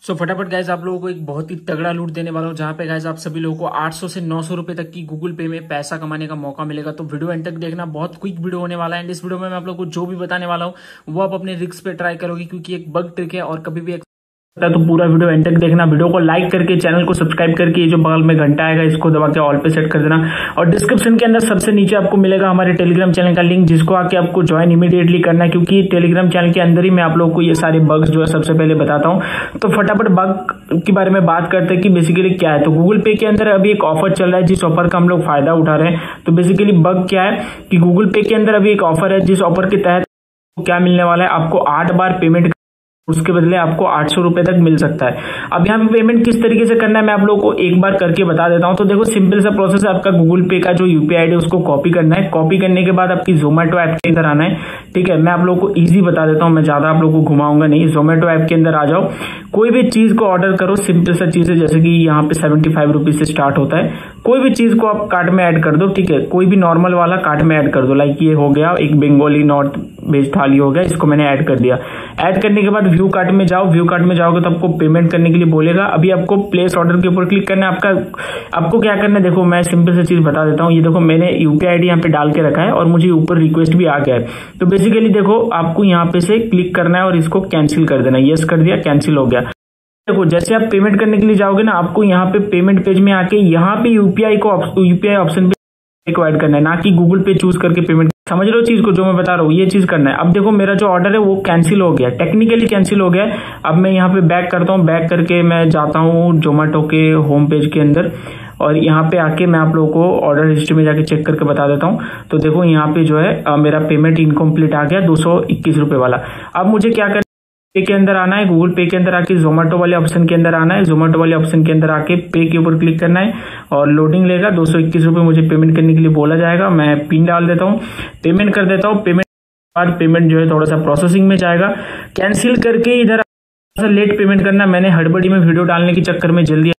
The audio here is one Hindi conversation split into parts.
फटाफट गाइज आप लोगों को एक बहुत ही तगड़ा लूट देने वाला हूँ, जहाँ पे गाइज आप सभी लोगों को 800 से 900 रुपए तक की गूगल पे में पैसा कमाने का मौका मिलेगा। तो वीडियो एंड तक देखना, बहुत क्विक वीडियो होने वाला है। एंड इस वीडियो में मैं आप लोगों को जो भी बताने वाला हूँ वो आप अपने रिस्क पे ट्राई करोगे, क्योंकि एक बग ट्रिक है और कभी भी तो पूरा वीडियो एंड तक देखना। वीडियो को लाइक करके चैनल को सब्सक्राइब करके ये जो बगल में घंटा आएगा इसको दबा के ऑल पे सेट कर देना। और डिस्क्रिप्शन के अंदर सबसे नीचे आपको मिलेगा हमारे टेलीग्राम चैनल का लिंक, जिसको आके आपको ज्वाइन इमीडिएटली करना है, क्योंकि टेलीग्राम चैनल के अंदर ही मैं आप लोगों को ये सारे बग्स जो है सबसे पहले बताता हूँ। तो फटाफट बग के बारे में बात करते हैं कि बेसिकली क्या है। तो गूगल पे के अंदर अभी एक ऑफर चल रहा है, जिस ऑफर का हम लोग फायदा उठा रहे हैं। तो बेसिकली बग क्या है कि गूगल पे के अंदर अभी एक ऑफर है, जिस ऑफर के तहत क्या मिलने वाला है, आपको 8 बार पेमेंट उसके बदले आपको 800 रुपए तक मिल सकता है। अब यहाँ पे पेमेंट किस तरीके से करना है मैं आप लोगों को एक बार करके बता देता हूँ। तो देखो सिंपल सा प्रोसेस है, आपका गूगल पे का जो यूपीआई आईडी उसको कॉपी करना है। कॉपी करने के बाद आपकी जोमेटो ऐप के अंदर आना है। ठीक है, मैं आप लोगों को इजी बता देता हूँ, मैं ज्यादा आप लोगों को घुमाऊंगा नहीं। जोमेटो ऐप के अंदर आ जाओ, कोई भी चीज को ऑर्डर करो, सिंपल सा चीज है, जैसे कि यहाँ पे 75 रुपीज से स्टार्ट होता है। कोई भी चीज को आप कार्ट में ऐड कर दो। ठीक है, कोई भी नॉर्मल वाला कार्ट में ऐड कर दो। लाइक ये हो गया एक बंगाली नॉर्थ वेज थाली हो गया, इसको मैंने ऐड कर दिया। ऐड करने के बाद व्यू कार्ट में जाओ। व्यू कार्ट में जाओगे तो आपको पेमेंट करने के लिए बोलेगा। अभी आपको प्लेस ऑर्डर के ऊपर क्लिक करना है। आपको क्या करना है, देखो मैं सिंपल सी चीज बता देता हूँ। ये देखो मैंने यूपीआई आईडी यहाँ पे डाल के रखा है और मुझे ऊपर रिक्वेस्ट भी आ गया है। तो बेसिकली देखो आपको यहाँ पे से क्लिक करना है और इसको कैंसिल कर देना। यस कर दिया, कैंसिल हो गया। देखो जैसे आप पेमेंट करने के लिए जाओगे ना, आपको यहाँ पे पेमेंट पेज में आके यहाँ पे यूपीआई ऑप्शन पे को ऐड करना है, ना कि गूगल पे चूज करके पेमेंट। समझ रहे हो चीज को जो मैं बता रहा हूँ, ये चीज करना है। अब देखो मेरा जो ऑर्डर है वो कैंसिल हो गया, टेक्निकली कैंसिल हो गया है। अब मैं यहाँ पे बैक करता हूँ, बैक करके मैं जाता हूँ जोमेटो के होम पेज के अंदर और यहाँ पे आके मैं आप लोगों को ऑर्डर हिस्ट्री में जाके चेक करके बता देता हूँ। तो देखो यहाँ पे जो है मेरा पेमेंट इनकम्प्लीट आ गया 221 रुपए वाला। अब मुझे क्या करना, पे के अंदर आना है, गूगल पे के अंदर आके जोमेटो वाले ऑप्शन के अंदर आना है। जोमेटो वाले ऑप्शन के अंदर आके पे के ऊपर क्लिक करना है और लोडिंग लेगा। 221 रुपए मुझे पेमेंट करने के लिए बोला जाएगा। मैं पिन डाल देता हूँ, पेमेंट कर देता हूँ। पेमेंट के बाद पेमेंट जो है थोड़ा सा प्रोसेसिंग में जाएगा। कैंसिल करके इधर लेट पेमेंट करना, मैंने हड़बड़ी में वीडियो डालने के चक्कर में जल्दी।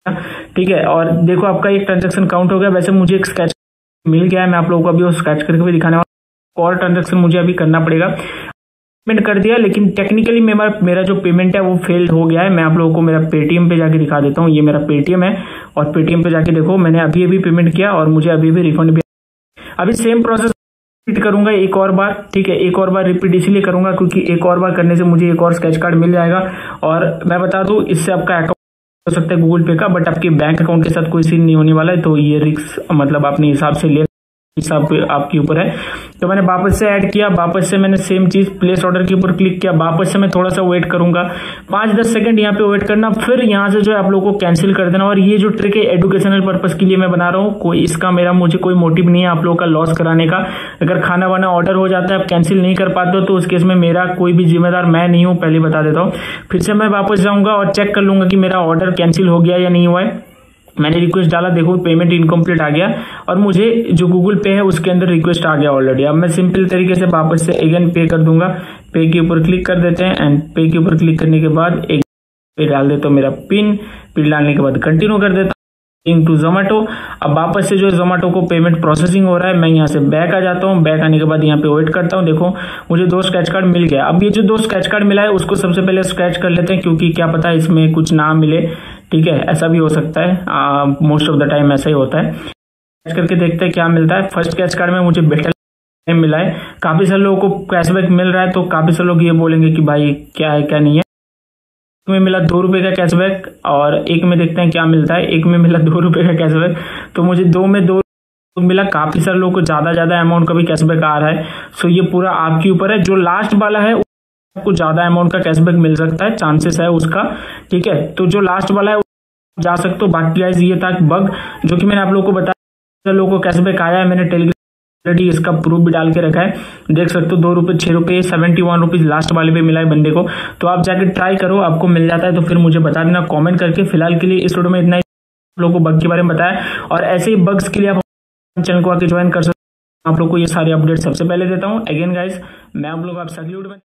ठीक है, और देखो आपका एक ट्रांजेक्शन काउंट हो गया। वैसे मुझे एक स्केच मिल गया है, मैं आप लोगों को अभी वो स्केच करके भी दिखाने वाला। और ट्रांजेक्शन मुझे अभी करना पड़ेगा। पेमेंट कर दिया, लेकिन टेक्निकली मेरा जो पेमेंट है वो फेल्ड हो गया है। मैं आप लोगों को मेरा पेटीएम पे जाके दिखा देता हूँ। ये मेरा पेटीएम है और पेटीएम पे जाके देखो मैंने अभी अभी पेमेंट किया और मुझे अभी भी रिफंड भी। अभी सेम प्रोसेस रिपीट करूंगा एक और बार। ठीक है, एक और बार रिपीट इसलिए करूंगा क्योंकि एक और बार करने से मुझे एक और स्केच कार्ड मिल जाएगा। और मैं बता दूं, इससे आपका अकाउंट हो सकता है गूगल पे का, बट आपके बैंक अकाउंट के साथ कोई सीन नहीं होने वाला है। तो ये रिस्क मतलब अपने हिसाब से ले, हिसाब आपके ऊपर है। तो मैंने वापस से ऐड किया, वापस से मैंने सेम चीज प्लेस ऑर्डर के ऊपर क्लिक किया। वापस से मैं थोड़ा सा वेट करूंगा, 5-10 सेकंड यहाँ पे वेट करना, फिर यहाँ से जो है आप लोगों को कैंसिल कर देना। और ये जो ट्रिक है एजुकेशनल पर्पज के लिए मैं बना रहा हूँ, कोई इसका मेरा मुझे कोई मोटिव नहीं है आप लोगों का लॉस कराने का। अगर खाना वाना ऑर्डर हो जाता है, आप कैंसिल नहीं कर पाते हो, तो उस केस में मेरा कोई भी जिम्मेदार मैं नहीं हूँ, पहले बता देता हूँ। फिर से मैं वापस जाऊंगा और चेक कर लूंगा कि मेरा ऑर्डर कैंसिल हो गया या नहीं हुआ है। मैंने रिक्वेस्ट डाला, देखो पेमेंट इनकम्प्लीट आ गया और मुझे जो गूगल पे है उसके अंदर रिक्वेस्ट आ गया ऑलरेडी। अब मैं सिंपल तरीके से वापस से अगेन पे कर दूंगा। पे के ऊपर क्लिक कर देते हैं एंड पे के ऊपर क्लिक करने के बाद एक पे डाल देता हूँ मेरा पिन डालने के बाद कंटिन्यू कर देता हूँ टू जोमेटो। अब वापस से जो जोमेटो को पेमेंट प्रोसेसिंग हो रहा है, मैं यहाँ से बैक आ जाता हूँ। बैक आने के बाद यहाँ पे वेट करता हूँ। देखो मुझे 2 स्क्रैच कार्ड मिल गया। अब ये जो 2 स्क्रैच कार्ड मिला है उसको सबसे पहले स्क्रैच कर लेते हैं, क्योंकि क्या पता इसमें कुछ ना मिले। ठीक है, ऐसा भी हो सकता है, मोस्ट ऑफ द टाइम ऐसा ही होता है। स्क्रैच करके देखते हैं क्या मिलता है। फर्स्ट स्क्रैच कार्ड में मुझे बेटर मिला है। काफी सारे लोगों को कैशबैक मिल रहा है, तो काफी सारे लोग ये बोलेंगे कि भाई क्या है क्या नहीं है। में मिला 2 रुपए का कैशबैक और एक में देखते हैं क्या मिलता है। एक में मिला 2 रुपए का कैशबैक, तो मुझे 2 में 2 मिला। काफी सारे लोगों को ज्यादा अमाउंट का भी कैशबैक आ रहा है। सो ये पूरा आपके ऊपर है। जो लास्ट वाला है आपको ज्यादा अमाउंट का कैशबैक मिल सकता है, चांसेस है उसका। ठीक है, तो जो लास्ट वाला है जा सकते हो। बाकी गाइस ये था बग जो कि मैंने आप लोगों को बताया, लोगों को कैशबैक आया है। मैंने टेलीग्राम ऑलरेडी इसका प्रूफ भी डाल के रखा है, देख सकते हो। 2 रुपए 6 रुपए 71 रुपीज लास्ट वाले पे मिला है बंदे को। तो आप जाके ट्राई करो, आपको मिल जाता है तो फिर मुझे बता देना कमेंट करके। फिलहाल के लिए इस वीडियो में इतना ही, आप लोगों को बग के बारे में बताया और ऐसे ही बग्स के लिए आप चैनल को आके ज्वाइन कर सकते हो। आप लोग को ये सारे अपडेट सबसे पहले देता हूँ। अगेन गाइस मैं आप लोग आप सैल्यूट में